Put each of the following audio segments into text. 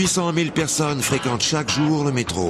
800 000 personnes fréquentent chaque jour le métro.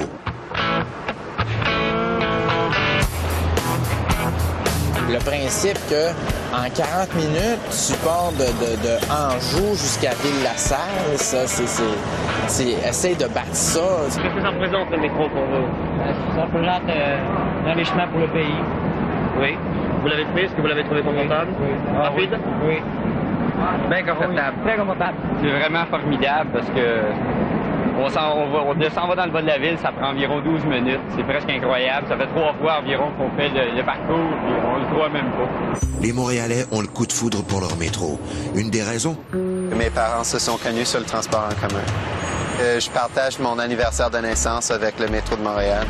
Le principe que en 40 minutes, tu pars de Anjou jusqu'à Ville-la-Salle, ça, c'est essaye de battre ça. Qu'est-ce que ça représente, le métro, pour vous? Ça représente un enrichissement pour le pays. Oui. Vous l'avez trouvé? Est-ce que vous l'avez trouvé confortable? Oui. Rapide? Oui. Bien confortable. Oui. Très confortable. C'est vraiment formidable parce que on descend dans le bas de la ville, ça prend environ 12 minutes. C'est presque incroyable. Ça fait 3 fois environ qu'on fait le parcours, puis on le croit même pas. Les Montréalais ont le coup de foudre pour leur métro. Une des raisons? Mes parents se sont connus sur le transport en commun. Je partage mon anniversaire de naissance avec le métro de Montréal.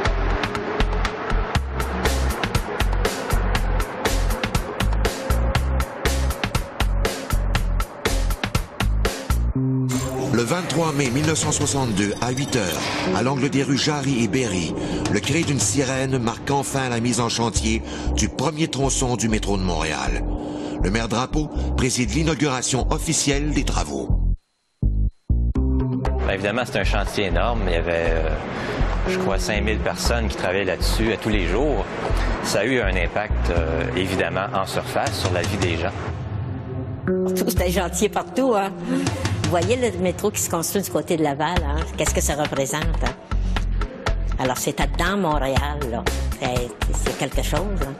Le 23 mai 1962, à 8 heures, à l'angle des rues Jarry et Berry, le cri d'une sirène marque enfin la mise en chantier du premier tronçon du métro de Montréal. Le maire Drapeau préside l'inauguration officielle des travaux. Bien, évidemment, c'est un chantier énorme. Il y avait, je crois, 5000 personnes qui travaillaient là-dessus à tous les jours. Ça a eu un impact, évidemment, en surface sur la vie des gens. C'est un chantier partout, hein? Vous voyez le métro qui se construit du côté de Laval, hein? Qu'est-ce que ça représente, hein? Alors, c'est dans Montréal, là. C'est quelque chose, hein?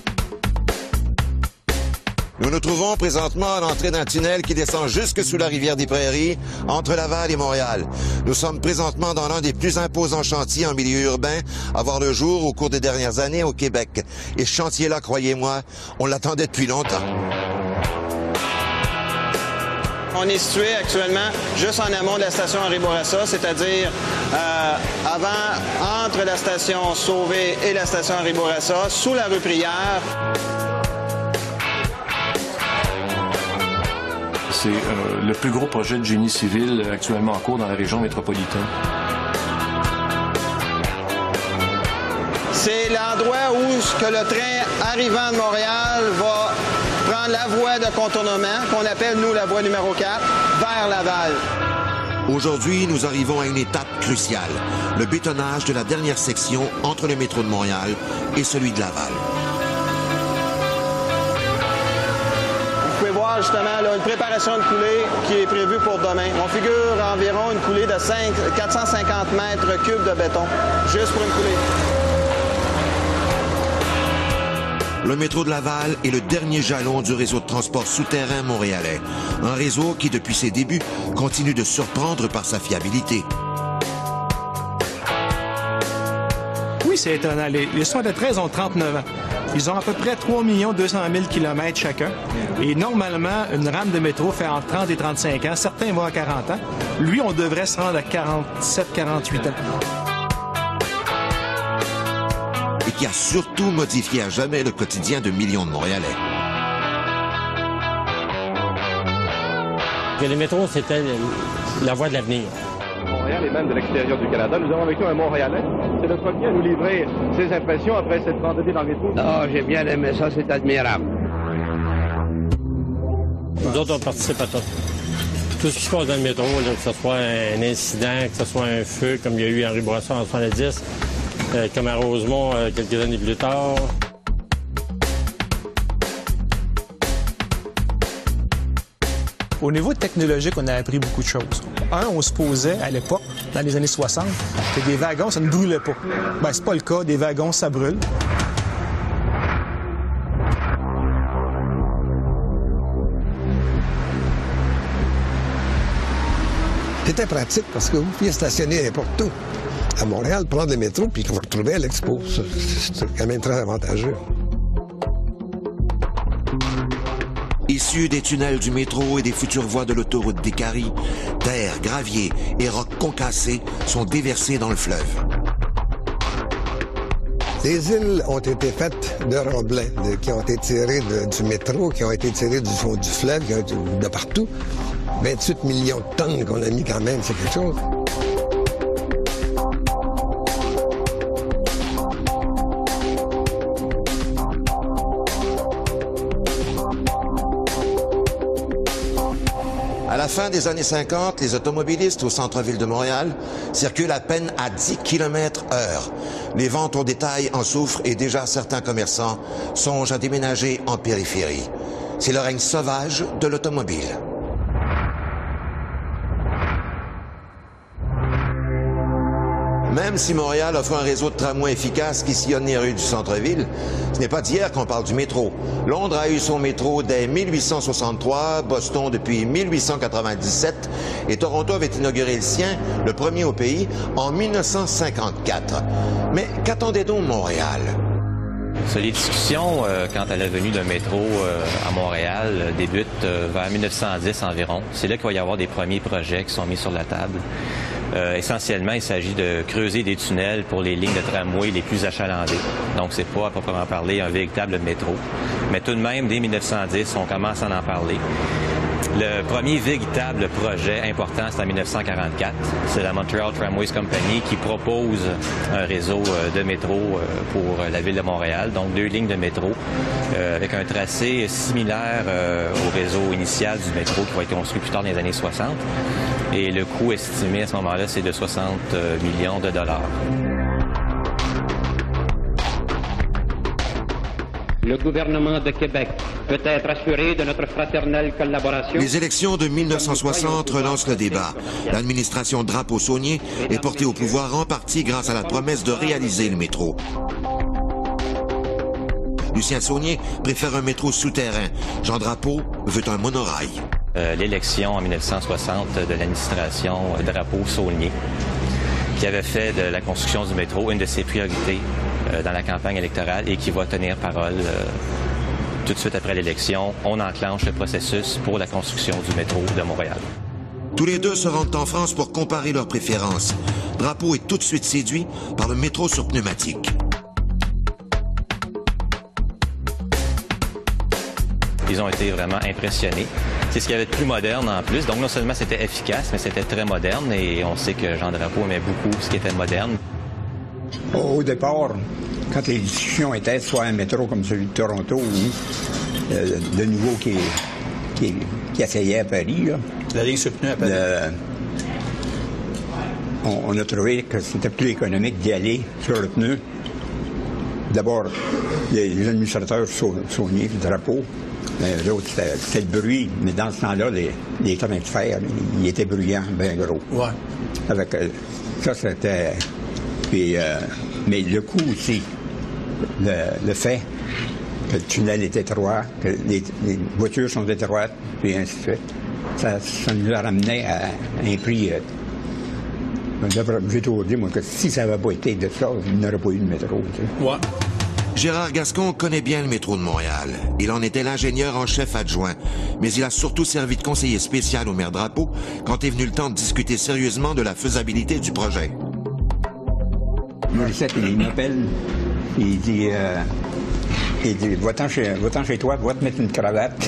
Nous nous trouvons présentement à l'entrée d'un tunnel qui descend jusque sous la rivière des Prairies, entre Laval et Montréal. Nous sommes présentement dans l'un des plus imposants chantiers en milieu urbain à voir le jour au cours des dernières années au Québec. Et ce chantier-là, croyez-moi, on l'attendait depuis longtemps. On est situé actuellement juste en amont de la station Henri Bourassa, c'est-à-dire entre la station Sauvé et la station Henri Bourassa, sous la rue Prière. C'est le plus gros projet de génie civil actuellement en cours dans la région métropolitaine. C'est l'endroit où que le train arrivant de Montréal va prendre la voie de contournement, qu'on appelle, nous, la voie numéro 4, vers Laval. Aujourd'hui, nous arrivons à une étape cruciale, le bétonnage de la dernière section entre le métro de Montréal et celui de Laval. Vous pouvez voir justement là, une préparation de coulée qui est prévue pour demain. On figure environ une coulée de 450 mètres cubes de béton, juste pour une coulée. Le métro de Laval est le dernier jalon du réseau de transport souterrain montréalais. Un réseau qui, depuis ses débuts, continue de surprendre par sa fiabilité. Oui, c'est étonnant. Les 73 ont 39 ans. Ils ont à peu près 3 200 000 km chacun. Et normalement, une rame de métro fait entre 30 et 35 ans. Certains vont à 40 ans. Lui, on devrait se rendre à 47, 48 ans. Et qui a surtout modifié à jamais le quotidien de millions de Montréalais. Le métro, c'était la voie de l'avenir. Montréal et même de l'extérieur du Canada. Nous avons avec nous un Montréalais. C'est le premier à nous livrer ses impressions après cette randonnée dans le métro. Ah, j'ai bien aimé ça, c'est admirable. Nous autres, on participe à tout. Tout ce qui se passe dans le métro, là, que ce soit un incident, que ce soit un feu, comme il y a eu à Henri Bourassa en 70, comme à Rosemont quelques années plus tard. Au niveau technologique, on a appris beaucoup de choses. On supposait, à l'époque, dans les années 60, que des wagons, ça ne brûlait pas. Ben, c'est pas le cas. Des wagons, ça brûle. C'était pratique parce que vous pouviez stationner n'importe où. À Montréal, prendre le métro puis vous retrouver à l'Expo. C'est quand même très avantageux. Issus des tunnels du métro et des futures voies de l'autoroute des Caries, terre, gravier et rocs concassés sont déversés dans le fleuve. Les îles ont été faites de remblais qui ont été tirés du métro, qui ont été tirés du fond du fleuve, qui ont été de partout. 28 millions de tonnes qu'on a mis quand même, c'est quelque chose. À la fin des années 50, les automobilistes au centre-ville de Montréal circulent à peine à 10 km/h. Les ventes au détail en souffrent et déjà certains commerçants songent à déménager en périphérie. C'est le règne sauvage de l'automobile. Même si Montréal offre un réseau de tramways efficace qui sillonne les rues du centre-ville, ce n'est pas d'hier qu'on parle du métro. Londres a eu son métro dès 1863, Boston depuis 1897 et Toronto avait inauguré le sien, le premier au pays, en 1954. Mais qu'attendait donc Montréal? Les discussions quant à la venue d'un métro à Montréal débutent vers 1910 environ. C'est là qu'il va y avoir des premiers projets qui sont mis sur la table. Essentiellement, il s'agit de creuser des tunnels pour les lignes de tramway les plus achalandées. Donc, c'est pas à proprement parler un véritable métro. Mais tout de même, dès 1910, on commence à en parler. Le premier véritable projet important, c'est en 1944. C'est la Montreal Tramways Company qui propose un réseau de métro pour la ville de Montréal. Donc, 2 lignes de métro avec un tracé similaire au réseau initial du métro qui va être construit plus tard dans les années 60. Et le coût estimé à ce moment-là, c'est de 60 millions de dollars. Le gouvernement de Québec peut être assuré de notre fraternelle collaboration. Les élections de 1960 relancent le débat. L'administration Drapeau-Saulnier est portée au pouvoir en partie grâce à la promesse de réaliser le métro. Lucien Saulnier préfère un métro souterrain. Jean Drapeau veut un monorail. L'élection en 1960 de l'administration Drapeau-Saulnier, qui avait fait de la construction du métro une de ses priorités dans la campagne électorale et qui va tenir parole tout de suite après l'élection. On enclenche le processus pour la construction du métro de Montréal. Tous les deux se rendent en France pour comparer leurs préférences. Drapeau est tout de suite séduit par le métro sur pneumatique. Ils ont été vraiment impressionnés. C'est ce qu'il y avait de plus moderne en plus. Donc non seulement c'était efficace, mais c'était très moderne et on sait que Jean Drapeau aimait beaucoup ce qui était moderne. Au départ, quand les discussions étaient soit un métro comme celui de Toronto ou de nouveau qui essayait à Paris, là, la ligne sur pneu à Paris. On a trouvé que c'était plus économique d'y aller sur le pneu. D'abord, les administrateurs Saulnier, le Drapeau, l'autre, c'était le bruit, mais dans ce temps-là, les chemins de fer, ils étaient bruyants, bien gros. Ouais. Avec ça, c'était... Puis, mais le coût aussi, le fait que le tunnel est étroit, que les voitures sont étroites, puis ainsi de suite, ça nous a ramené à un prix... J'ai toujours dit, moi, que si ça n'avait pas été de ça, il n'aurait pas eu de métro. Tu sais. Ouais. Gérard Gascon connaît bien le métro de Montréal. Il en était l'ingénieur en chef adjoint, mais il a surtout servi de conseiller spécial au maire Drapeau quand est venu le temps de discuter sérieusement de la faisabilité du projet. Morissette, il m'appelle, il dit va-t'en chez toi, va te mettre une cravate.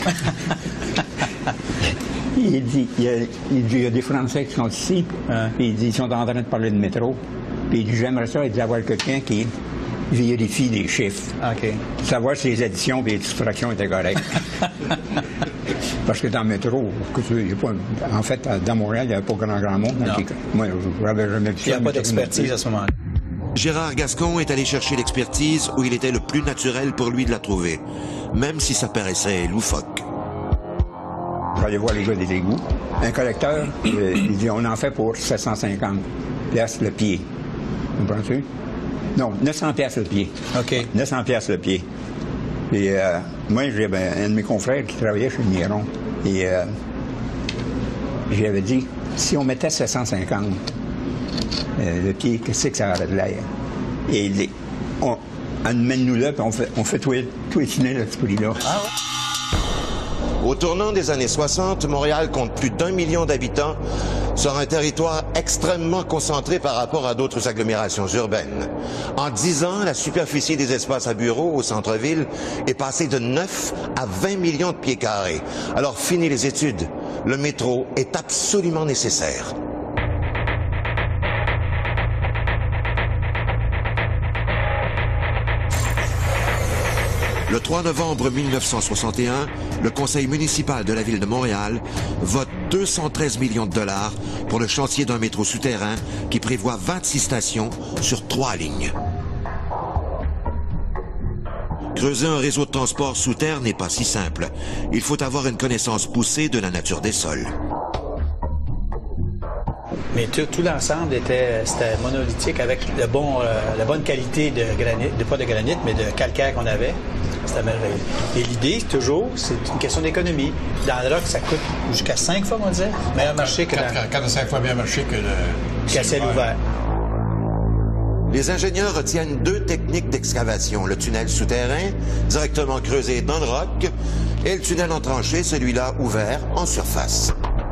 Il dit, il y a des Français qui sont ici, puis il dit, ils sont en train de parler de métro. Puis il dit, j'aimerais ça avoir quelqu'un qui vérifie les chiffres. OK. Savoir si les additions et les soustractions étaient correctes. Parce que dans le métro, en fait, dans Montréal, il n'y avait pas grand monde. Moi, je n'avais jamais vu ça. Il n'y a pas d'expertise à ce moment-là. Gérard Gascon est allé chercher l'expertise où il était le plus naturel pour lui de la trouver, même si ça paraissait loufoque. J'allais voir les gars des égouts. Un collecteur, il dit, on en fait pour 750 piastres le pied. Comprends-tu? Non, 900 piastres le pied. OK. 900 piastres le pied. Et moi, j'ai un de mes confrères qui travaillait chez Miron. Et j'avais dit, si on mettait 750 le pied, qu'est-ce que ça aurait de l'air? Et amène-nous là, puis on fait tous les tunnels à ce prix-là. Ah ouais. Au tournant des années 60, Montréal compte plus d'1 million d'habitants sur un territoire extrêmement concentré par rapport à d'autres agglomérations urbaines. En 10 ans, la superficie des espaces à bureaux au centre-ville est passée de 9 à 20 millions de pieds carrés. Alors, fini les études. Le métro est absolument nécessaire. Le 3 novembre 1961, le conseil municipal de la ville de Montréal vote 213 millions de dollars pour le chantier d'un métro souterrain qui prévoit 26 stations sur 3 lignes. Creuser un réseau de transport sous terre n'est pas si simple. Il faut avoir une connaissance poussée de la nature des sols. Mais tout l'ensemble c'était monolithique avec la bonne qualité de granit, pas de granit, mais de calcaire qu'on avait. C'était merveilleux. Et l'idée, toujours, c'est une question d'économie. Dans le roc, ça coûte jusqu'à 5 fois, on disait, meilleur marché que 4 à 5 fois meilleur marché que le ciel ouvert. Les ingénieurs retiennent 2 techniques d'excavation. Le tunnel souterrain, directement creusé dans le roc, et le tunnel en tranchée, celui-là ouvert en surface.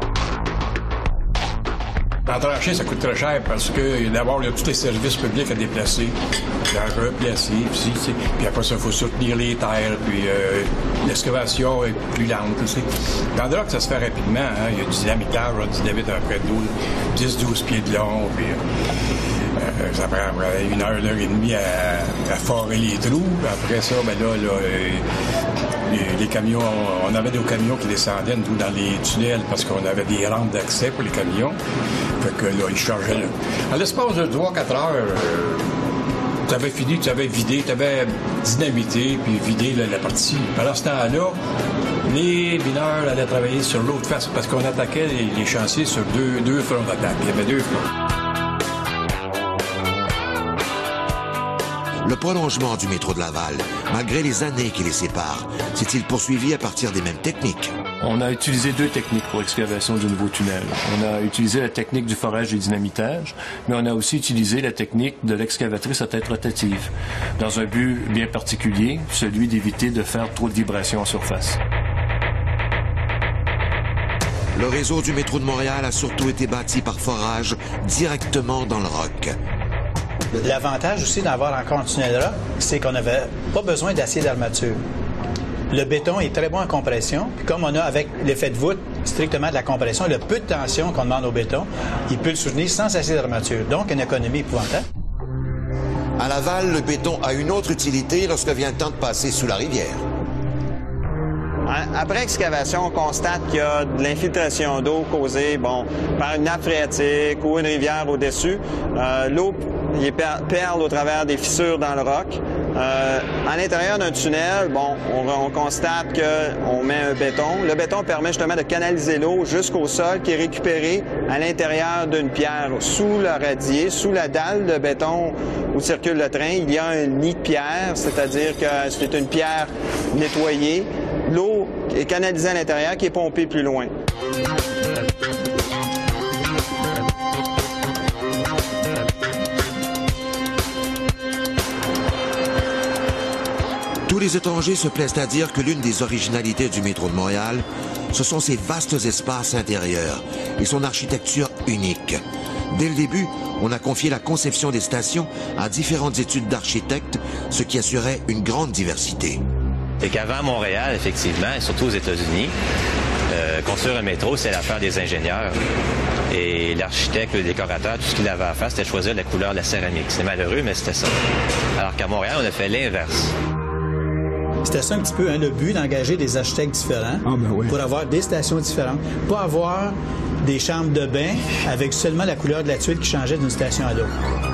En tranchée, ça coûte très cher parce que d'abord, il y a tous les services publics à déplacer, à replacer, puis après ça, il faut soutenir les terres, puis l'excavation est plus lente. Tu sais. Dans le roc, ça se fait rapidement. Hein? Il y a du dynamitage, on dynamite à peu près 10-12 pieds de long, puis ça prend 1 heure, 1 heure et demie à forer les trous. Après ça, ben là les camions, on avait des camions qui descendaient, nous, dans les tunnels, parce qu'on avait des rampes d'accès pour les camions. Fait que là, ils chargeaient là. À l'espace de 3-4 heures, tu avais fini, tu avais vidé, tu avais dynamité, puis vidé la partie. Pendant ce temps-là, les mineurs allaient travailler sur l'autre face, parce qu'on attaquait les chantiers sur deux fronts d'attaque. Il y avait 2 fronts. Le prolongement du métro de Laval, malgré les années qui les séparent, s'est-il poursuivi à partir des mêmes techniques? On a utilisé 2 techniques pour l'excavation du nouveau tunnel. On a utilisé la technique du forage et dynamitage, mais on a aussi utilisé la technique de l'excavatrice à tête rotative, dans un but bien particulier, celui d'éviter de faire trop de vibrations en surface. Le réseau du métro de Montréal a surtout été bâti par forage directement dans le roc. L'avantage aussi d'avoir encore un tunnel roc, c'est qu'on n'avait pas besoin d'acier d'armature. Le béton est très bon en compression, puis comme on a avec l'effet de voûte strictement de la compression, le peu de tension qu'on demande au béton, il peut le soutenir sans acier d'armature. Donc, une économie épouvantable. À Laval, le béton a une autre utilité lorsque vient le temps de passer sous la rivière. Après excavation, on constate qu'il y a de l'infiltration d'eau causée par une nappe phréatique ou une rivière au-dessus. L'eau perle au travers des fissures dans le roc. À l'intérieur d'un tunnel, on constate qu'on met un béton. Le béton permet justement de canaliser l'eau jusqu'au sol qui est récupéré à l'intérieur d'une pierre. Sous le radier, sous la dalle de béton où circule le train, il y a un nid de pierre, c'est-à-dire que c'est une pierre nettoyée. L'eau est canalisée à l'intérieur qui est pompée plus loin. Tous les étrangers se plaisent à dire que l'une des originalités du métro de Montréal, ce sont ses vastes espaces intérieurs et son architecture unique. Dès le début, on a confié la conception des stations à différentes études d'architectes, ce qui assurait une grande diversité. C'est qu'avant Montréal, effectivement, et surtout aux États-Unis, construire un métro, c'est l'affaire des ingénieurs. Et l'architecte, le décorateur, tout ce qu'il avait à faire, c'était choisir la couleur de la céramique. C'est malheureux, mais c'était ça. Alors qu'à Montréal, on a fait l'inverse. C'était ça un petit peu le but d'engager des architectes différents pour avoir des stations différentes. Pas avoir des chambres de bain avec seulement la couleur de la tuile qui changeait d'une station à l'autre.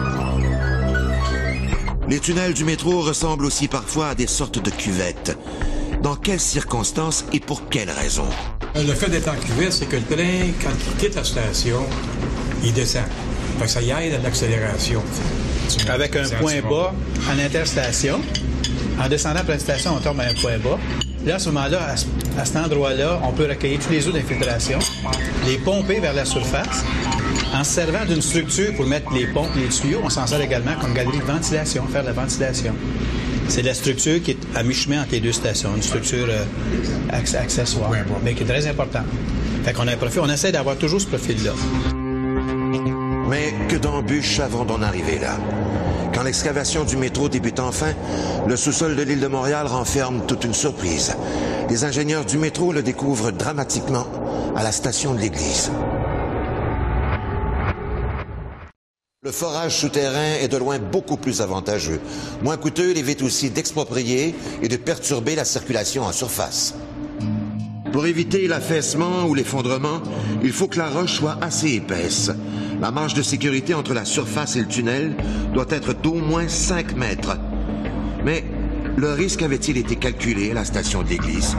Les tunnels du métro ressemblent aussi parfois à des sortes de cuvettes. Dans quelles circonstances et pour quelles raisons? Le fait d'être en cuvette, c'est que le train, quand il quitte la station, il descend. Fait que ça y aide à l'accélération. Avec un point bas en interstation. En descendant par une station, on tombe à un point bas. Là, à ce moment-là, à cet endroit-là, on peut recueillir tous les eaux d'infiltration, les pomper vers la surface. En se servant d'une structure pour mettre les pompes et les tuyaux, on s'en sert également comme galerie de ventilation, faire de la ventilation. C'est la structure qui est à mi-chemin entre les 2 stations, une structure accessoire, mais qui est très importante. Fait qu'on a un profil, on essaie d'avoir toujours ce profil-là. Mais que d'embûches avant d'en arriver là. Quand l'excavation du métro débute enfin, le sous-sol de l'île de Montréal renferme toute une surprise. Les ingénieurs du métro le découvrent dramatiquement à la station de l'église. Le forage souterrain est de loin beaucoup plus avantageux. Moins coûteux, il évite aussi d'exproprier et de perturber la circulation en surface. Pour éviter l'affaissement ou l'effondrement, il faut que la roche soit assez épaisse. La marge de sécurité entre la surface et le tunnel doit être d'au moins 5 mètres. Mais le risque avait-il été calculé à la station de l'église?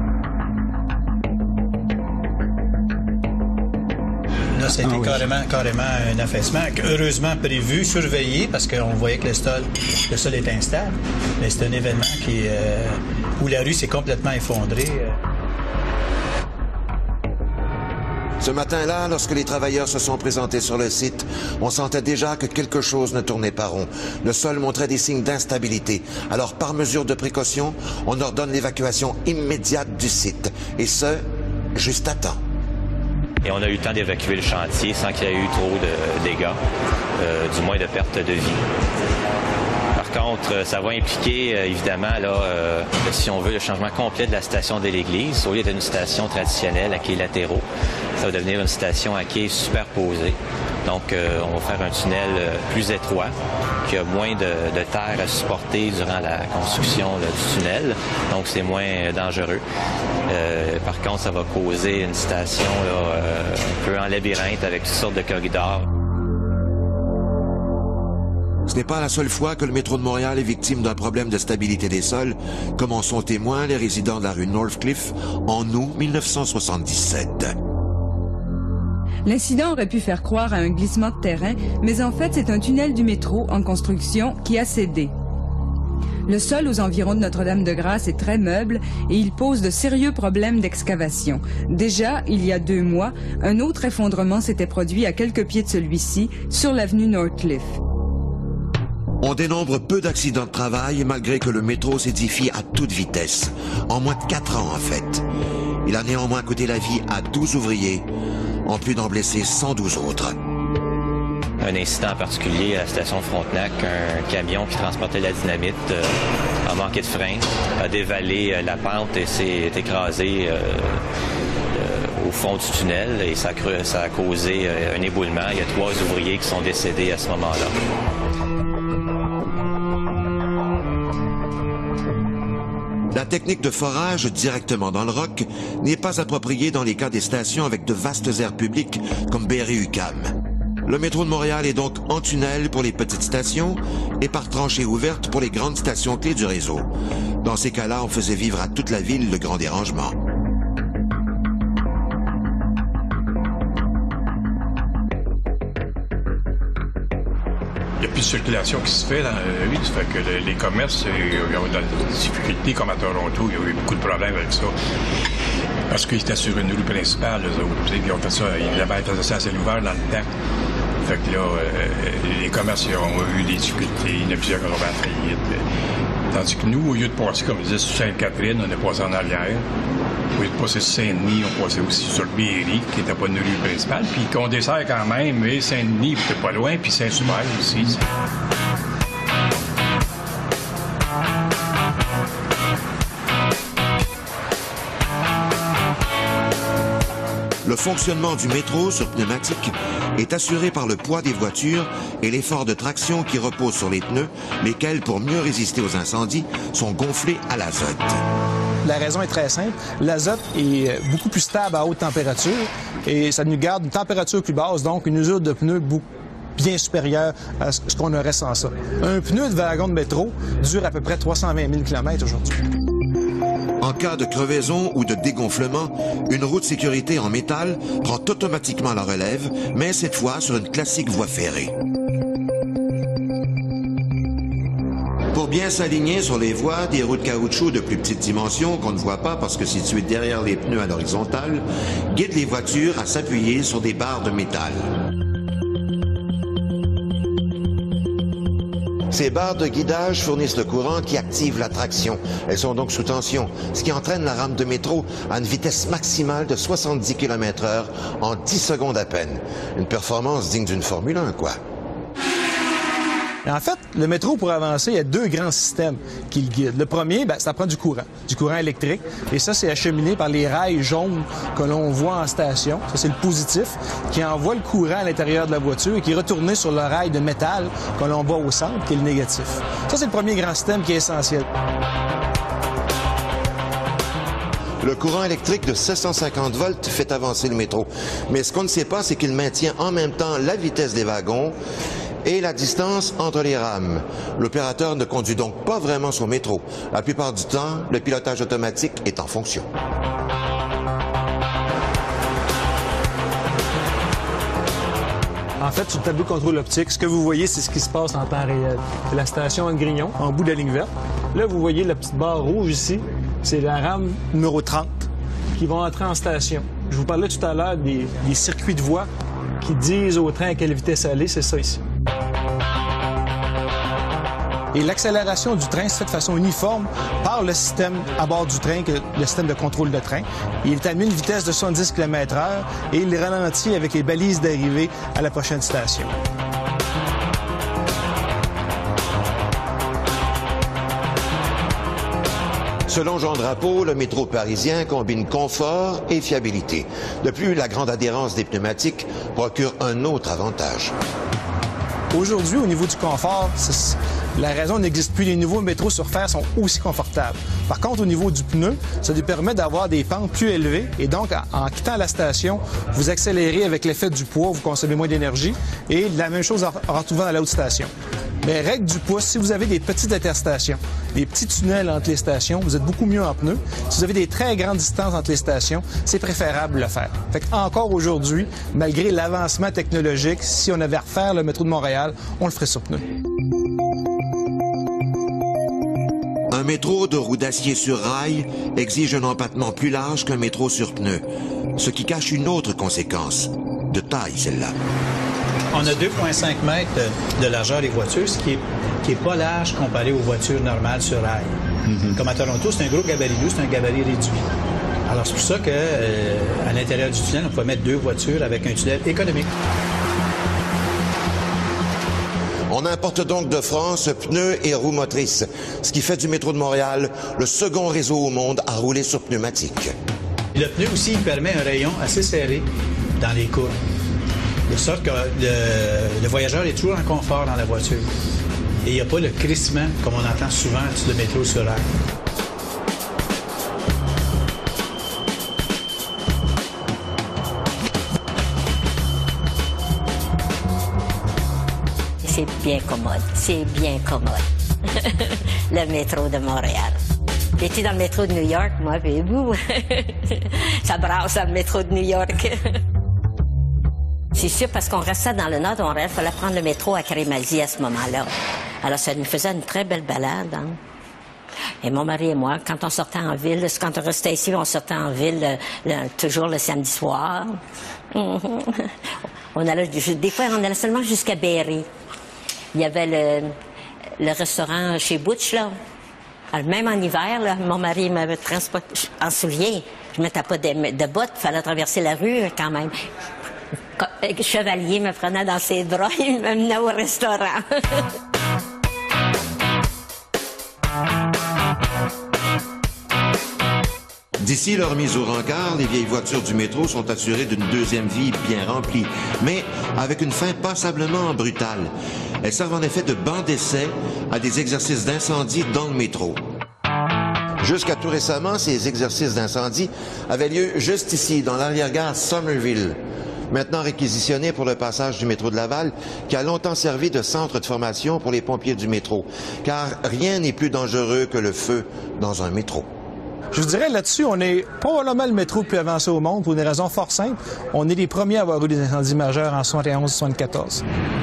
Là, c'était carrément un affaissement, heureusement prévu, surveillé, parce qu'on voyait que le sol était instable. Mais c'est un événement où la rue s'est complètement effondrée. Ce matin-là, lorsque les travailleurs se sont présentés sur le site, on sentait déjà que quelque chose ne tournait pas rond. Le sol montrait des signes d'instabilité. Alors, par mesure de précaution, on ordonne l'évacuation immédiate du site. Et ce, juste à temps. Et on a eu le temps d'évacuer le chantier sans qu'il y ait eu trop de dégâts, du moins de perte de vie. Par contre, ça va impliquer, évidemment, là, si on veut, le changement complet de la station de l'église. Au lieu d'être une station traditionnelle à quais latéraux, ça va devenir une station à quais superposés. Donc, on va faire un tunnel plus étroit, qui a moins de terre à supporter durant la construction là, du tunnel. Donc, c'est moins dangereux. Par contre, ça va causer une station là, un peu en labyrinthe avec toutes sortes de corridors. Ce n'est pas la seule fois que le métro de Montréal est victime d'un problème de stabilité des sols, comme en sont témoins les résidents de la rue Northcliffe en août 1977. L'incident aurait pu faire croire à un glissement de terrain, mais en fait, c'est un tunnel du métro en construction qui a cédé. Le sol aux environs de Notre-Dame-de-Grâce est très meuble et il pose de sérieux problèmes d'excavation. Déjà, il y a 2 mois, un autre effondrement s'était produit à quelques pieds de celui-ci, sur l'avenue Northcliffe. On dénombre peu d'accidents de travail malgré que le métro s'édifie à toute vitesse. En moins de 4 ans, en fait. Il a néanmoins coûté la vie à 12 ouvriers, en plus d'en blesser 112 autres. Un incident en particulier à la station Frontenac, un camion qui transportait la dynamite a manqué de frein, a dévalé la pente et s'est écrasé au fond du tunnel et ça a causé un éboulement. Il y a 3 ouvriers qui sont décédés à ce moment-là. La technique de forage directement dans le roc n'est pas appropriée dans les cas des stations avec de vastes aires publiques comme Berry-UQAM. Le métro de Montréal est donc en tunnel pour les petites stations et par tranchée ouverte pour les grandes stations clés du réseau. Dans ces cas-là, on faisait vivre à toute la ville le grand dérangement. Il n'y a plus de circulation qui se fait dans la ville. Ça fait que les commerces ont des difficultés, comme à Toronto, il y a eu beaucoup de problèmes avec ça. Parce qu'ils étaient sur une rue principale, eux autres. Puis ils ont fait ça, ils avaient fait ça assez ouvert dans le temps. Fait que là, les commerces ont eu des difficultés, il y en a plusieurs qui ont fait faillite. Tandis que nous, au lieu de passer, comme je disais, sur Sainte-Catherine, on est passé en arrière. Au lieu de passer sur Saint-Denis, on passait aussi sur le Berry, qui n'était pas une rue principale. Puis qu'on dessert quand même, mais Saint-Denis, c'était pas loin, puis Saint-Hubert aussi. Le fonctionnement du métro sur pneumatique est assuré par le poids des voitures et l'effort de traction qui repose sur les pneus, lesquels, pour mieux résister aux incendies, sont gonflés à l'azote. La raison est très simple. L'azote est beaucoup plus stable à haute température et ça nous garde une température plus basse, donc une usure de pneus bien supérieure à ce qu'on aurait sans ça. Un pneu de wagon de métro dure à peu près 320 000 km aujourd'hui. En cas de crevaison ou de dégonflement, une roue de sécurité en métal prend automatiquement la relève, mais cette fois sur une classique voie ferrée. Pour bien s'aligner sur les voies, des roues de caoutchouc de plus petite dimension qu'on ne voit pas parce que situées derrière les pneus à l'horizontale guident les voitures à s'appuyer sur des barres de métal. Ces barres de guidage fournissent le courant qui active la traction. Elles sont donc sous tension, ce qui entraîne la rame de métro à une vitesse maximale de 70 km/h en 10 secondes à peine. Une performance digne d'une Formule 1, quoi. Et en fait, le métro, pour avancer, il y a deux grands systèmes qui le guident. Le premier, ça prend du courant électrique. Et ça, c'est acheminé par les rails jaunes que l'on voit en station. Ça, c'est le positif, qui envoie le courant à l'intérieur de la voiture et qui est retourné sur le rail de métal que l'on voit au centre, qui est le négatif. Ça, c'est le premier grand système qui est essentiel. Le courant électrique de 750 volts fait avancer le métro. Mais ce qu'on ne sait pas, c'est qu'il maintient en même temps la vitesse des wagons et la distance entre les rames. L'opérateur ne conduit donc pas vraiment son métro. La plupart du temps, le pilotage automatique est en fonction. En fait, sur le tableau de contrôle optique, ce que vous voyez, c'est ce qui se passe en temps réel. C'est la station Anne-Grignon, en bout de la ligne verte. Là, vous voyez la petite barre rouge ici. C'est la rame numéro 30 qui va entrer en station. Je vous parlais tout à l'heure des circuits de voie qui disent au train à quelle vitesse aller. C'est ça ici. Et l'accélération du train se fait de façon uniforme par le système à bord du train, le système de contrôle de train. Il est à une vitesse de 70 km/h et il ralentit avec les balises d'arrivée à la prochaine station. Selon Jean Drapeau, le métro parisien combine confort et fiabilité. De plus, la grande adhérence des pneumatiques procure un autre avantage. Aujourd'hui, au niveau du confort, la raison n'existe plus. Les nouveaux métros sur fer sont aussi confortables. Par contre, au niveau du pneu, ça lui permet d'avoir des pentes plus élevées et donc, en quittant la station, vous accélérez avec l'effet du poids, vous consommez moins d'énergie et la même chose en retrouvant à la haute station. Mais règle du pouce, si vous avez des petites interstations, des petits tunnels entre les stations, vous êtes beaucoup mieux en pneus. Si vous avez des très grandes distances entre les stations, c'est préférable de le faire. Fait qu'encore aujourd'hui, malgré l'avancement technologique, si on avait à refaire le métro de Montréal, on le ferait sur pneus. Un métro de roues d'acier sur rail exige un empattement plus large qu'un métro sur pneus, ce qui cache une autre conséquence, de taille celle-là. On a 2,5 mètres de largeur des voitures, ce qui est pas large comparé aux voitures normales sur rail. Comme à Toronto, c'est un gros gabarit lourd, c'est un gabarit réduit. Alors, c'est pour ça qu'à l'intérieur du tunnel, on peut mettre deux voitures avec un tunnel économique. On importe donc de France pneus et roues motrices, ce qui fait du métro de Montréal le second réseau au monde à rouler sur pneumatique. Le pneu aussi, il permet un rayon assez serré dans les courbes. De sorte que le voyageur est toujours en confort dans la voiture. Et il n'y a pas le crissement, comme on entend souvent sur le métro sur rail. C'est bien commode, c'est bien commode. Le métro de Montréal. J'étais dans le métro de New York, moi, puis ça brasse dans le métro de New York. C'est sûr, parce qu'on restait dans le nord de Montréal, il fallait prendre le métro à Crémazie à ce moment-là. Alors, ça nous faisait une très belle balade. Hein? Et mon mari et moi, quand on sortait en ville, quand on restait ici, on sortait en ville toujours le samedi soir. On allait, des fois, on allait seulement jusqu'à Berry. Il y avait le restaurant chez Butch, là. Alors, même en hiver, là, mon mari m'avait transporté en souliers. Je ne mettais pas de bottes, il fallait traverser la rue quand même. Chevalier me prenait dans ses bras, il m'amenait au restaurant. D'ici leur mise au rencard, les vieilles voitures du métro sont assurées d'une deuxième vie bien remplie, mais avec une fin passablement brutale. Elles servent en effet de banc d'essai à des exercices d'incendie dans le métro. Jusqu'à tout récemment, ces exercices d'incendie avaient lieu juste ici, dans l'arrière-gare Somerville, maintenant réquisitionné pour le passage du métro de Laval, qui a longtemps servi de centre de formation pour les pompiers du métro, car rien n'est plus dangereux que le feu dans un métro. Je vous dirais là-dessus, on est probablement le métro le plus avancé au monde pour une raison fort simple. On est les premiers à avoir eu des incendies majeurs en 71-74.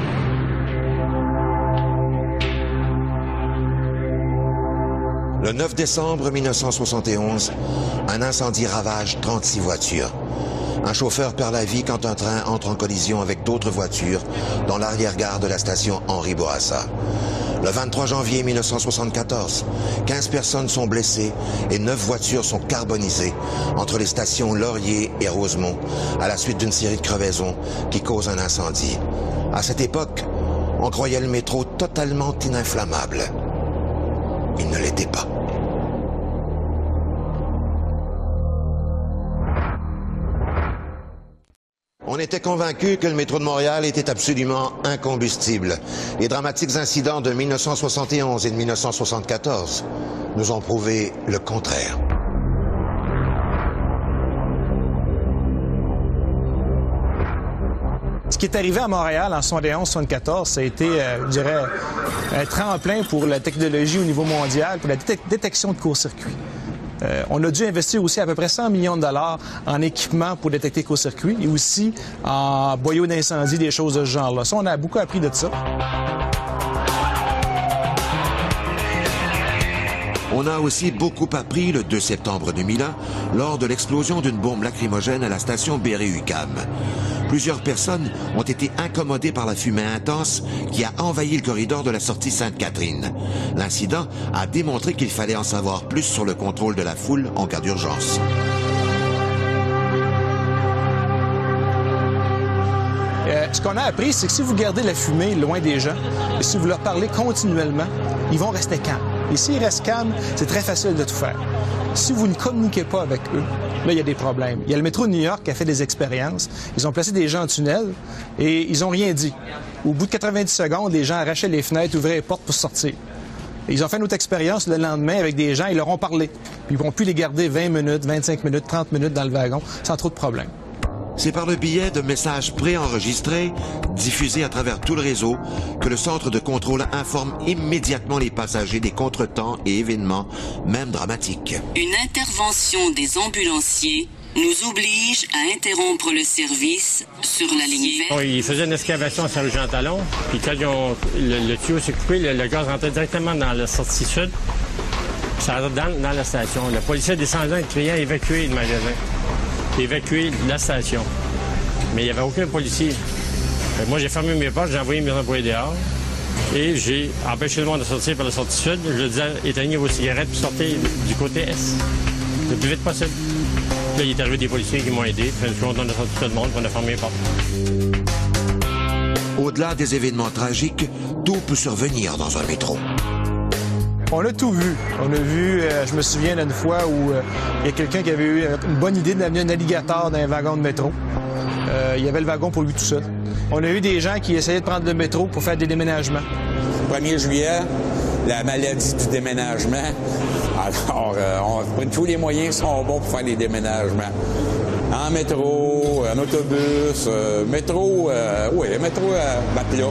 Le 9 décembre 1971, un incendie ravage 36 voitures. Un chauffeur perd la vie quand un train entre en collision avec d'autres voitures dans l'arrière-gare de la station Henri Bourassa. Le 23 janvier 1974, 15 personnes sont blessées et 9 voitures sont carbonisées entre les stations Laurier et Rosemont à la suite d'une série de crevaisons qui causent un incendie. À cette époque, On croyait le métro totalement ininflammable. Il ne l'était pas. On était convaincus que le métro de Montréal était absolument incombustible. Les dramatiques incidents de 1971 et de 1974 nous ont prouvé le contraire. Ce qui est arrivé à Montréal en 71-74, ça a été, je dirais, un tremplin pour la technologie au niveau mondial, pour la détection de court-circuit. On a dû investir aussi à peu près 100 millions de dollars en équipement pour détecter court-circuit et aussi en boyaux d'incendie, des choses de ce genre-là. Ça, on a beaucoup appris de ça. On a aussi beaucoup appris le 2 septembre 2001 lors de l'explosion d'une bombe lacrymogène à la station Berry-UQAM. Plusieurs personnes ont été incommodées par la fumée intense qui a envahi le corridor de la sortie Sainte-Catherine. L'incident a démontré qu'il fallait en savoir plus sur le contrôle de la foule en cas d'urgence. Ce qu'on a appris, c'est que si vous gardez la fumée loin des gens et si vous leur parlez continuellement, ils vont rester calmes. Et s'ils restent calmes, c'est très facile de tout faire. Si vous ne communiquez pas avec eux, là, il y a des problèmes. Il y a le métro de New York qui a fait des expériences. Ils ont placé des gens en tunnel et ils n'ont rien dit. Au bout de 90 secondes, les gens arrachaient les fenêtres, ouvraient les portes pour sortir. Et ils ont fait une autre expérience le lendemain avec des gens, ils leur ont parlé. Puis ils vont plus les garder 20 minutes, 25 minutes, 30 minutes dans le wagon sans trop de problèmes. C'est par le biais de messages préenregistrés, diffusés à travers tout le réseau, que le centre de contrôle informe immédiatement les passagers des contretemps et événements, même dramatiques. Une intervention des ambulanciers nous oblige à interrompre le service sur la ligne verte. Ils faisaient une excavation à Saint-Jean-Talon, puis quand le tuyau s'est coupé, le gaz rentrait directement dans la sortie sud, ça rentrait dans la station. Le policier descendant et criant « Évacuer le magasin ». Évacuer la station. Mais il n'y avait aucun policier. Moi, j'ai fermé mes portes, j'ai envoyé mes employés dehors et j'ai empêché le monde de sortir par la sortie sud. Je leur disais, éteignez vos cigarettes et sortez du côté est, le plus vite possible. Là, il est arrivé des policiers qui m'ont aidé. Puis, on a sorti tout le monde, on a fermé les portes. Au-delà des événements tragiques, tout peut survenir dans un métro. On a tout vu. On a vu, je me souviens d'une fois où il y a quelqu'un qui avait eu une bonne idée d'amener un alligator dans un wagon de métro. Il y avait le wagon pour lui tout seul. On a eu des gens qui essayaient de prendre le métro pour faire des déménagements. 1er juillet, la maladie du déménagement. Alors, tous les moyens sont bons pour faire les déménagements. En métro, en autobus, métro matelas.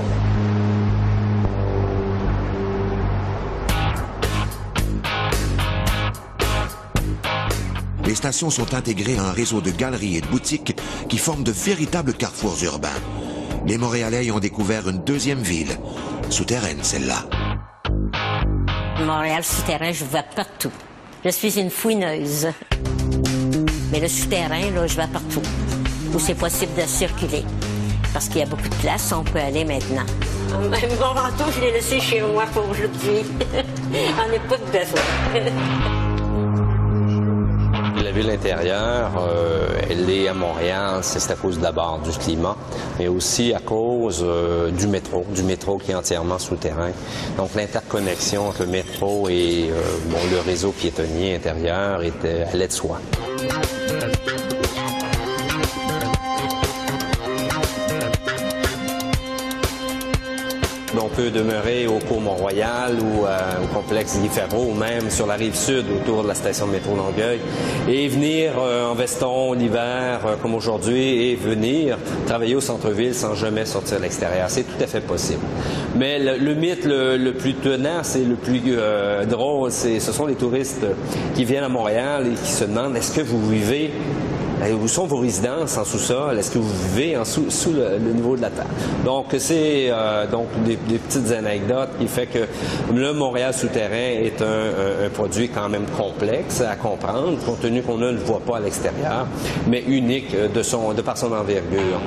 Les stations sont intégrées à un réseau de galeries et de boutiques qui forment de véritables carrefours urbains. Les Montréalais ont découvert une deuxième ville, souterraine celle-là. Montréal souterrain, je vois partout. Je suis une fouineuse. Mais le souterrain, là, je vais partout, où c'est possible de circuler. Parce qu'il y a beaucoup de place, on peut aller maintenant. Même mon manteau, je l'ai laissé chez moi pour aujourd'hui. On n'a pas de besoin. La ville intérieure, elle est à Montréal, c'est à cause d'abord du climat, mais aussi à cause du métro qui est entièrement souterrain. Donc l'interconnexion entre le métro et le réseau piétonnier intérieur allait de soi. On peut demeurer au cours Mont-Royal ou au complexe Guy Favreau ou même sur la rive sud autour de la station de métro Longueuil et venir en veston l'hiver comme aujourd'hui et venir travailler au centre-ville sans jamais sortir à l'extérieur. C'est tout à fait possible. Mais le mythe le plus tenace et le plus drôle, ce sont les touristes qui viennent à Montréal et qui se demandent est-ce que vous vivez où sont vos résidences en sous-sol? Est-ce que vous vivez sous le niveau de la terre? Donc, c'est des petites anecdotes qui fait que le Montréal souterrain est un produit quand même complexe à comprendre, compte tenu qu'on ne le voit pas à l'extérieur, mais unique de par son envergure.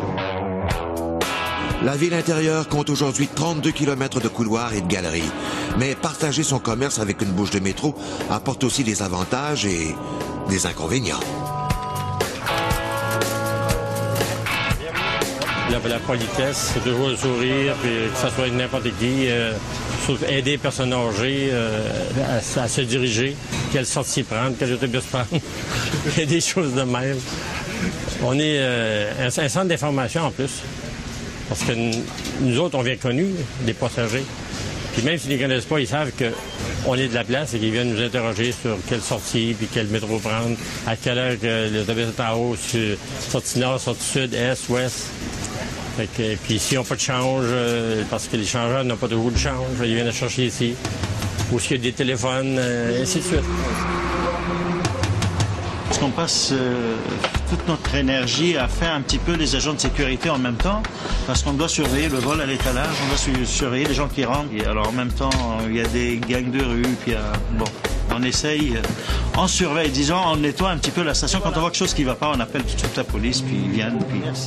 La ville intérieure compte aujourd'hui 32 km de couloirs et de galeries. Mais partager son commerce avec une bouche de métro apporte aussi des avantages et des inconvénients. la politesse, c'est toujours le sourire, puis que ce soit n'importe qui, aider les personnes âgées à se diriger, quelle sortie prendre, quel autobus prendre. Il y a des choses de même. On est un centre d'information en plus, parce que nous autres, on vient connus, des passagers. Puis même s'ils ne les connaissent pas, ils savent qu'on est de la place et qu'ils viennent nous interroger sur quelle sortie, puis quel métro prendre, à quelle heure que l'autobus est en haut, sortie nord, sortie sud, est, ouest. Puis s'ils n'ont pas de change, parce que les changeurs n'ont pas toujours de change, ils viennent chercher ici. Ou s'il y a des téléphones, ainsi de suite. Est-ce qu'on passe toute notre énergie à faire un petit peu les agents de sécurité en même temps? Parce qu'on doit surveiller le vol à l'étalage, on doit surveiller les gens qui rentrent. Et alors en même temps, il y a des gangs de rue, puis bon, on essaye, on surveille, disons, on nettoie un petit peu la station. Quand on voit quelque chose qui ne va pas, on appelle tout de suite la police, puis ils viennent. Puis... Merci.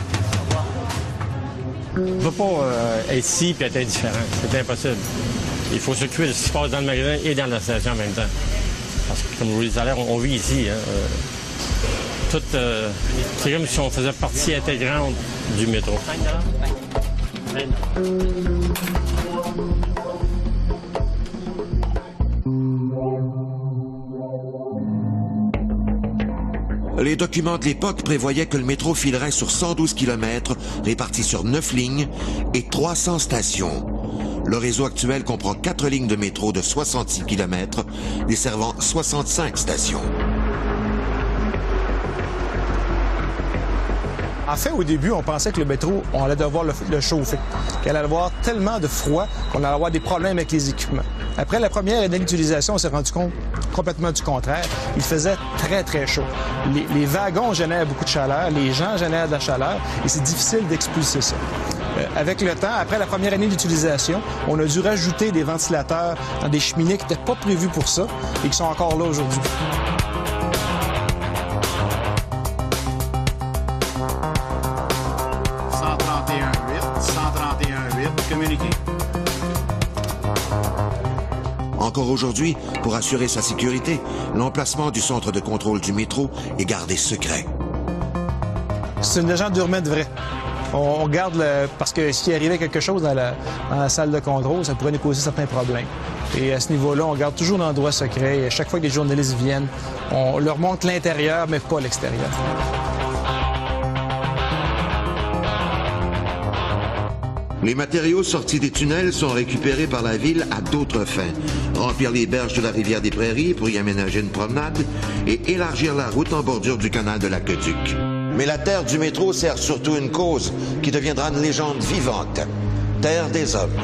On ne peut pas être ici et être indifférent. C'est impossible. Il faut s'occuper de ce qui se passe dans le magasin et dans la station en même temps. Parce que, comme je vous le disais tout à l'heure, on vit ici. Hein, c'est comme si on faisait partie intégrante du métro. Les documents de l'époque prévoyaient que le métro filerait sur 112 km, répartis sur 9 lignes et 300 stations. Le réseau actuel comprend 4 lignes de métro de 66 km, desservant 65 stations. En fait, au début, on pensait que le métro, on allait devoir le chauffer, qu'il allait avoir tellement de froid qu'on allait avoir des problèmes avec les équipements. Après la première année d'utilisation, on s'est rendu compte complètement du contraire. Il faisait très, très chaud. Les wagons génèrent beaucoup de chaleur, les gens génèrent de la chaleur, et c'est difficile d'expulser ça. Avec le temps, après la première année d'utilisation, on a dû rajouter des ventilateurs dans des cheminées qui n'étaient pas prévus pour ça et qui sont encore là aujourd'hui. Encore aujourd'hui, pour assurer sa sécurité, l'emplacement du centre de contrôle du métro est gardé secret. C'est une légende urbaine vraie. On garde parce que s'il arrivait quelque chose dans la salle de contrôle, ça pourrait nous causer certains problèmes. Et à ce niveau-là, on garde toujours l'endroit secret. Et à chaque fois que les journalistes viennent, on leur montre l'intérieur, mais pas l'extérieur. Les matériaux sortis des tunnels sont récupérés par la ville à d'autres fins. Remplir les berges de la rivière des Prairies pour y aménager une promenade et élargir la route en bordure du canal de l'Aqueduc. Mais la terre du métro sert surtout une cause qui deviendra une légende vivante. Terre des hommes.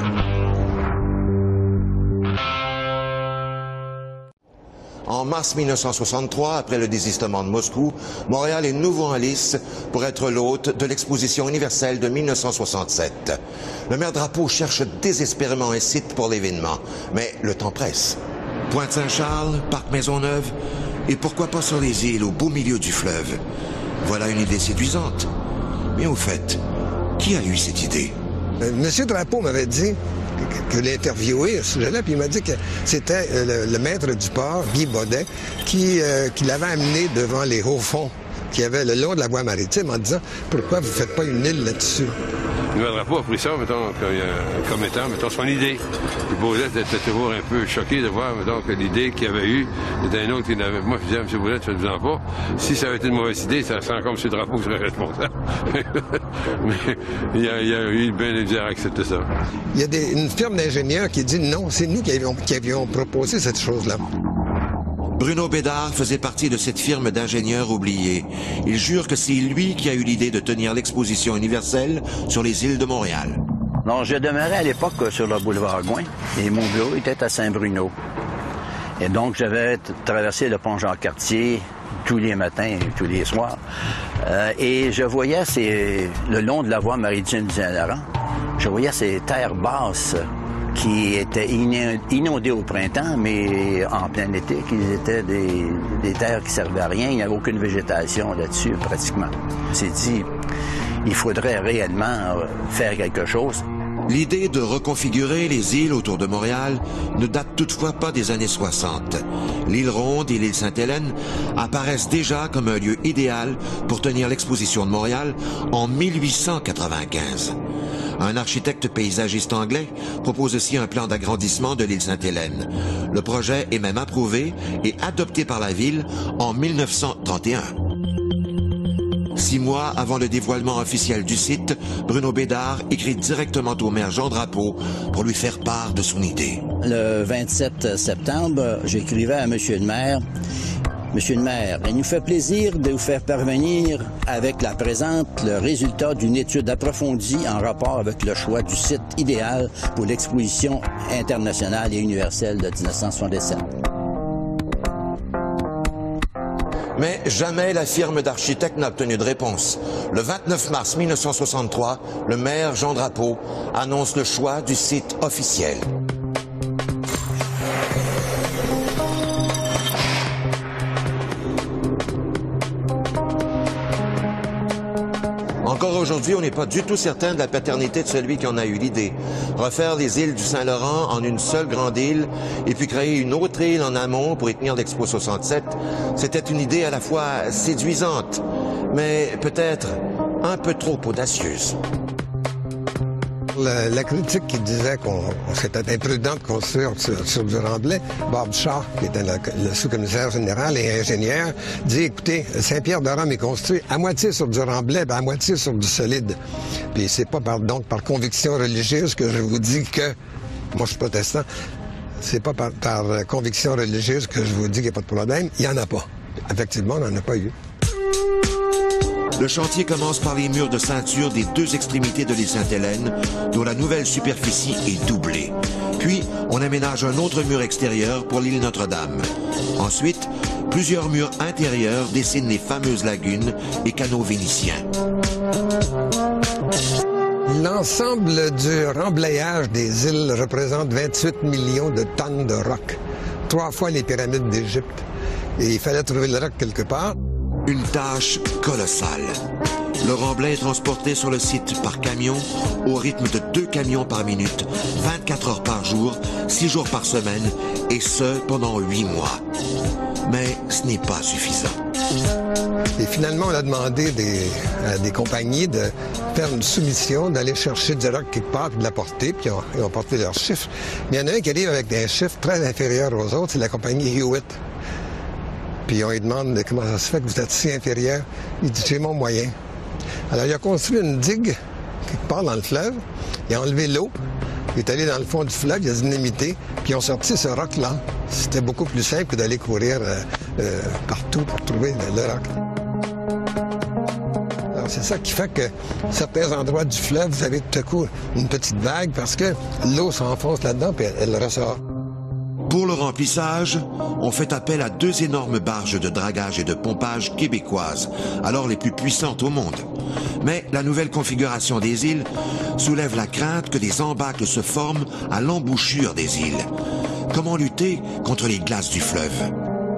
En mars 1963, après le désistement de Moscou, Montréal est nouveau en lice pour être l'hôte de l'exposition universelle de 1967. Le maire Drapeau cherche désespérément un site pour l'événement, mais le temps presse. Pointe-Saint-Charles, Parc Maisonneuve, et pourquoi pas sur les îles au beau milieu du fleuve? Voilà une idée séduisante. Mais au fait, qui a eu cette idée? Monsieur Drapeau m'avait dit que l'interviewé à ce sujet-là, puis il m'a dit que c'était le maître du port, Guy Baudet, qui l'avait amené devant les hauts fonds qu'il y avait le long de la voie maritime en disant « Pourquoi vous ne faites pas une île là-dessus? » Le Drapeau a pris ça, mettons, comme étant, mettons, son idée. Le Baudet était toujours un peu choqué de voir, mettons, que l'idée qu'il avait eue était un autre qui n'avait. Moi, je disais à M. Baudet, faites-en pas. Si ça avait été une mauvaise idée, ça serait encore M. Drapeau qui serait responsable. Mais il y a eu bien des misères à accepter ça. Il y a une firme d'ingénieurs qui dit non, c'est nous qui avions proposé cette chose-là. Bruno Bédard faisait partie de cette firme d'ingénieurs oubliés. Il jure que c'est lui qui a eu l'idée de tenir l'exposition universelle sur les îles de Montréal. Non, je demeurais à l'époque sur le boulevard Gouin et mon bureau était à Saint-Bruno. Et donc, j'avais traversé le pont Jean-Cartier tous les matins et tous les soirs. Et je voyais le long de la voie maritime du Saint-Laurent, je voyais ces terres basses qui étaient inondées au printemps, mais en plein été, qui étaient des terres qui servaient à rien. Il n'y avait aucune végétation là-dessus, pratiquement. On s'est dit, il faudrait réellement faire quelque chose. L'idée de reconfigurer les îles autour de Montréal ne date toutefois pas des années 60. L'île Ronde et l'île Sainte-Hélène apparaissent déjà comme un lieu idéal pour tenir l'exposition de Montréal en 1895. Un architecte paysagiste anglais propose aussi un plan d'agrandissement de l'île Sainte-Hélène. Le projet est même approuvé et adopté par la ville en 1931. 6 mois avant le dévoilement officiel du site, Bruno Bédard écrit directement au maire Jean Drapeau pour lui faire part de son idée. Le 27 septembre, j'écrivais à Monsieur le maire. Monsieur le maire, il nous fait plaisir de vous faire parvenir avec la présente le résultat d'une étude approfondie en rapport avec le choix du site idéal pour l'exposition internationale et universelle de 1977. Mais jamais la firme d'architectes n'a obtenu de réponse. Le 29 mars 1963, le maire Jean Drapeau annonce le choix du site officiel. Encore aujourd'hui, on n'est pas du tout certain de la paternité de celui qui en a eu l'idée. Refaire les îles du Saint-Laurent en une seule grande île et puis créer une autre île en amont pour y tenir l'Expo 67, c'était une idée à la fois séduisante, mais peut-être un peu trop audacieuse. La critique qui disait qu'on c'était imprudent de construire sur du remblai, Bob Shaw, qui était le sous-commissaire général et ingénieur, dit, écoutez, Saint-Pierre-de-Rome est construit à moitié sur du remblai, à moitié sur du solide. Puis c'est pas donc par conviction religieuse que je vous dis que, moi je suis protestant, c'est pas par conviction religieuse que je vous dis qu'il n'y a pas de problème, il n'y en a pas. Effectivement, on n'en a pas eu. Le chantier commence par les murs de ceinture des deux extrémités de l'île Sainte-Hélène, dont la nouvelle superficie est doublée. Puis, on aménage un autre mur extérieur pour l'île Notre-Dame. Ensuite, plusieurs murs intérieurs dessinent les fameuses lagunes et canaux vénitiens. L'ensemble du remblayage des îles représente 28 millions de tonnes de roc, 3 fois les pyramides d'Égypte. Et il fallait trouver le roc quelque part. Une tâche colossale. Le remblai est transporté sur le site par camion au rythme de 2 camions par minute, 24 heures par jour, 6 jours par semaine, et ce pendant 8 mois. Mais ce n'est pas suffisant. Et finalement, on a demandé à des compagnies de faire une soumission, d'aller chercher du roc quelque part, de l'apporter, puis ils ont porté leurs chiffres. Mais il y en a un qui arrive avec des chiffres très inférieurs aux autres, c'est la compagnie Hewitt. Puis on lui demande comment ça se fait que vous êtes si inférieur. Il dit, j'ai mon moyen. Alors il a construit une digue quelque part dans le fleuve, il a enlevé l'eau, il est allé dans le fond du fleuve, il a dynamité, puis ils ont sorti ce roc-là. C'était beaucoup plus simple que d'aller courir partout pour trouver le roc. Alors c'est ça qui fait que certains endroits du fleuve, vous avez tout à coup une petite vague parce que l'eau s'enfonce là-dedans puis elle ressort. Pour le remplissage, on fait appel à 2 énormes barges de dragage et de pompage québécoises, alors les plus puissantes au monde. Mais la nouvelle configuration des îles soulève la crainte que des embâcles se forment à l'embouchure des îles. Comment lutter contre les glaces du fleuve?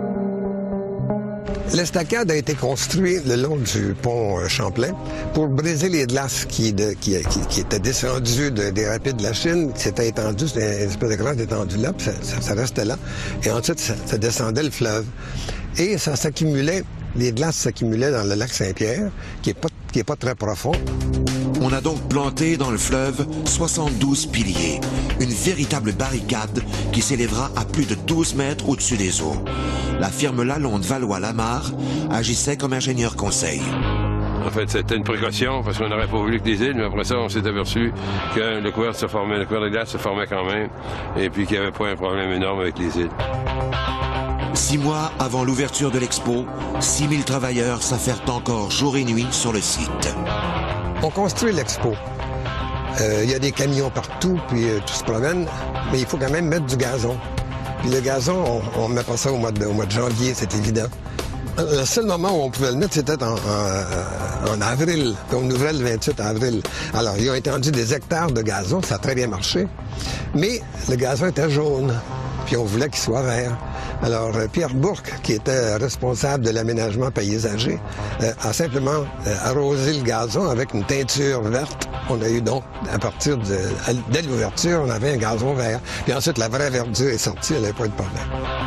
L'estacade a été construite le long du pont Champlain pour briser les glaces qui étaient descendues des rapides de la Chine, qui s'étaient étendues, c'était une espèce de grande étendue là, puis ça restait là. Et ensuite, ça descendait le fleuve. Et ça s'accumulait, les glaces s'accumulaient dans le lac Saint-Pierre, qui est pas très profond. On a donc planté dans le fleuve 72 piliers, une véritable barricade qui s'élèvera à plus de 12 mètres au-dessus des eaux. La firme Lalonde Valois-Lamarre agissait comme ingénieur conseil. En fait, c'était une précaution parce qu'on n'aurait pas voulu que des îles, mais après ça, on s'est aperçu que le couvert de glace se formait quand même et puis qu'il n'y avait pas un problème énorme avec les îles. 6 mois avant l'ouverture de l'expo, 6000 travailleurs s'affairent encore jour et nuit sur le site. On construit l'expo. Il y a des camions partout, puis tout se promène, mais il faut quand même mettre du gazon. Puis le gazon, on ne met pas ça au mois de janvier, c'est évident. Le seul moment où on pouvait le mettre, c'était en avril. On ouvrait le 28 avril. Alors, ils ont étendu des hectares de gazon, ça a très bien marché. Mais le gazon était jaune, puis on voulait qu'il soit vert. Alors, Pierre Bourque, qui était responsable de l'aménagement paysager, a simplement arrosé le gazon avec une teinture verte. On a eu donc, dès l'ouverture, on avait un gazon vert. Puis ensuite, la vraie verdure est sortie, elle n'avait pas de problème.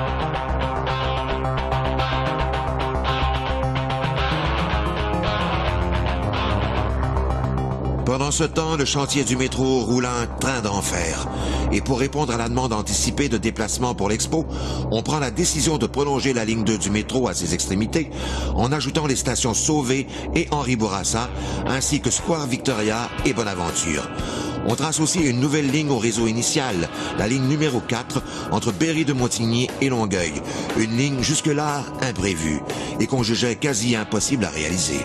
Pendant ce temps, le chantier du métro roule un train d'enfer. Et pour répondre à la demande anticipée de déplacement pour l'Expo, on prend la décision de prolonger la ligne 2 du métro à ses extrémités en ajoutant les stations Sauvé et Henri Bourassa, ainsi que Square Victoria et Bonaventure. On trace aussi une nouvelle ligne au réseau initial, la ligne numéro 4, entre Berry de Montigny et Longueuil. Une ligne jusque-là imprévue et qu'on jugeait quasi impossible à réaliser.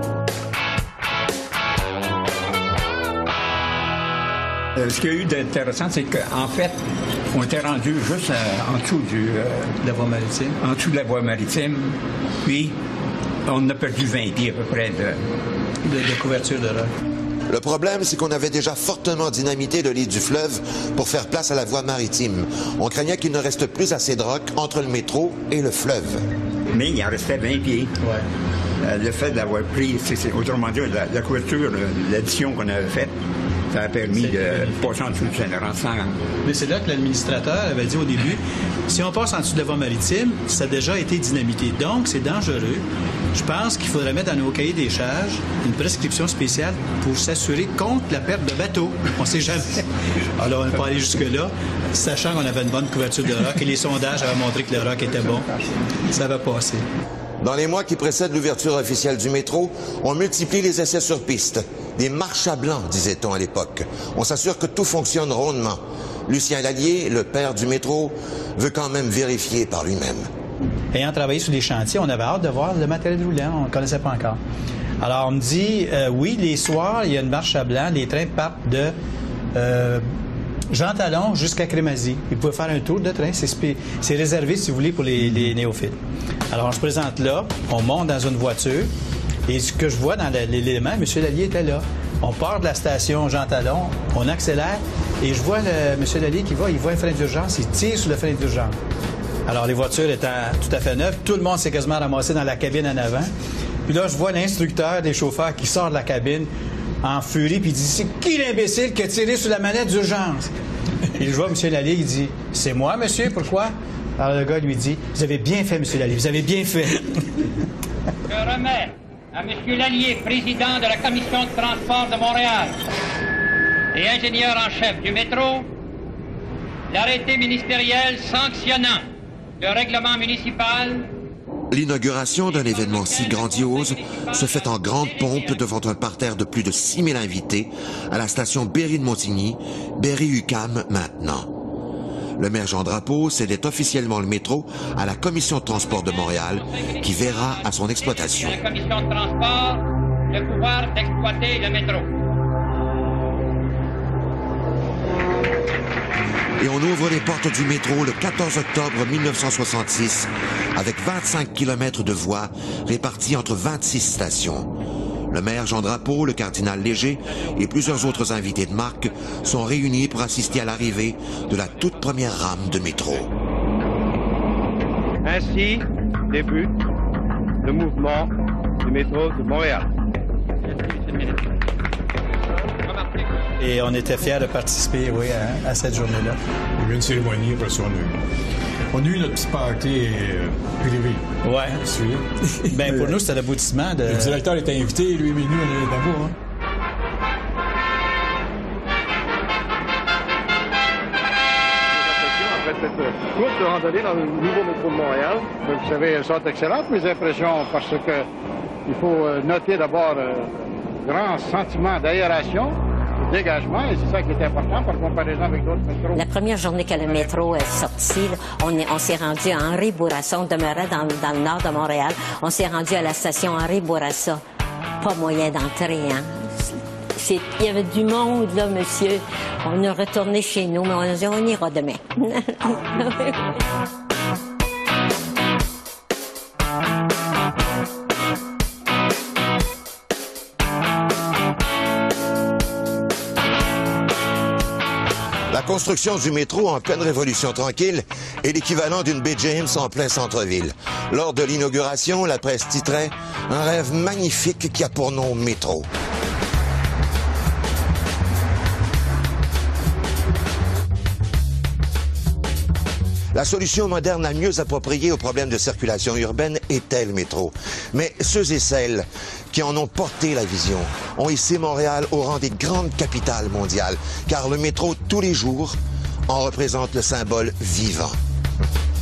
Ce qu'il y a eu d'intéressant, c'est qu'en fait, on était rendu juste en dessous de la voie maritime. En dessous de la voie maritime. Puis, on a perdu 20 pieds à peu près de couverture de roc. Le problème, c'est qu'on avait déjà fortement dynamité le lit du fleuve pour faire place à la voie maritime. On craignait qu'il ne reste plus assez de roc entre le métro et le fleuve. Mais il en restait 20 pieds. Ouais. Le fait d'avoir pris, autrement dit, la couverture, l'addition qu'on avait faite, ça a permis de passer en dessous du Saint-Laurent sans... Mais c'est là que l'administrateur avait dit au début, si on passe en dessous de la voie maritime, ça a déjà été dynamité. Donc, c'est dangereux. Je pense qu'il faudrait mettre dans nos cahiers des charges une prescription spéciale pour s'assurer contre la perte de bateaux. On ne sait jamais. Alors, on n'est pas allé jusque-là, sachant qu'on avait une bonne couverture de roc et les sondages avaient montré que le roc était bon. Ça va passer. Dans les mois qui précèdent l'ouverture officielle du métro, on multiplie les essais sur piste. Des marches à blanc, disait-on à l'époque. On s'assure que tout fonctionne rondement. Lucien Lallier, le père du métro, veut quand même vérifier par lui-même. Ayant travaillé sur les chantiers, on avait hâte de voir le matériel roulant. On ne connaissait pas encore. Alors, on me dit, oui, les soirs, il y a une marche à blanc. Les trains partent de Jean Talon jusqu'à Crémazie. Ils pouvaient faire un tour de train. C'est réservé, si vous voulez, pour les néophytes. Alors, on se présente là. On monte dans une voiture. Et ce que je vois dans l'élément, M. Lallier était là. On part de la station Jean Talon, on accélère, et je vois M. Lallier qui il voit un frein d'urgence, il tire sur le frein d'urgence. Alors, les voitures étant tout à fait neuves, tout le monde s'est quasiment ramassé dans la cabine en avant. Puis là, je vois l'instructeur des chauffeurs qui sort de la cabine en furie, puis il dit, c'est qui l'imbécile qui a tiré sur la manette d'urgence? Et je vois M. Lallier, il dit, c'est moi, monsieur, pourquoi? Alors, le gars lui dit, vous avez bien fait, M. Lallier, vous avez bien fait. Je remets à M. Lallier, président de la Commission de transport de Montréal et ingénieur en chef du métro, l'arrêté ministériel sanctionnant le règlement municipal. L'inauguration d'un événement si grandiose se fait en grande pompe devant un parterre de plus de 6000 invités à la station Berry de Montigny, Berry-UQAM maintenant. Le maire Jean Drapeau cédait officiellement le métro à la Commission de transport de Montréal, qui verra à son exploitation. La Commission de transport le pouvoir d'exploiter le métro. Et on ouvre les portes du métro le 14 octobre 1966 avec 25 km de voies réparties entre 26 stations. Le maire Jean Drapeau, le cardinal Léger et plusieurs autres invités de marque sont réunis pour assister à l'arrivée de la toute première rame de métro. Ainsi débute le mouvement du métro de Montréal. Et on était fiers de participer, oui, à cette journée-là. Il y a eu une cérémonie, après ça, on a eu notre petit party privé. Ouais. Ben pour nous, c'était l'aboutissement de... Le directeur était invité, lui et nous, on était d'abord. Après cette course de randonnée dans le nouveau métro de Montréal, vous savez, elles sont excellentes, mes impressions, parce que il faut noter d'abord grand sentiment d'aération, de dégagement, et c'est ça qui est important par comparaison avec d'autres métros. La première journée que le métro est sorti, on s'est rendu à Henri Bourassa, on demeurait dans le nord de Montréal, on s'est rendu à la station Henri Bourassa. Pas moyen d'entrer, hein. Il y avait du monde, là, monsieur. On est retourné chez nous, mais on a dit, on ira demain. La construction du métro en pleine révolution tranquille est l'équivalent d'une baie James en plein centre-ville. Lors de l'inauguration, la presse titrait « Un rêve magnifique qui a pour nom métro ». La solution moderne la mieux appropriée aux problèmes de circulation urbaine était le métro. Mais ceux et celles qui en ont porté la vision ont hissé Montréal au rang des grandes capitales mondiales, car le métro, tous les jours, en représente le symbole vivant.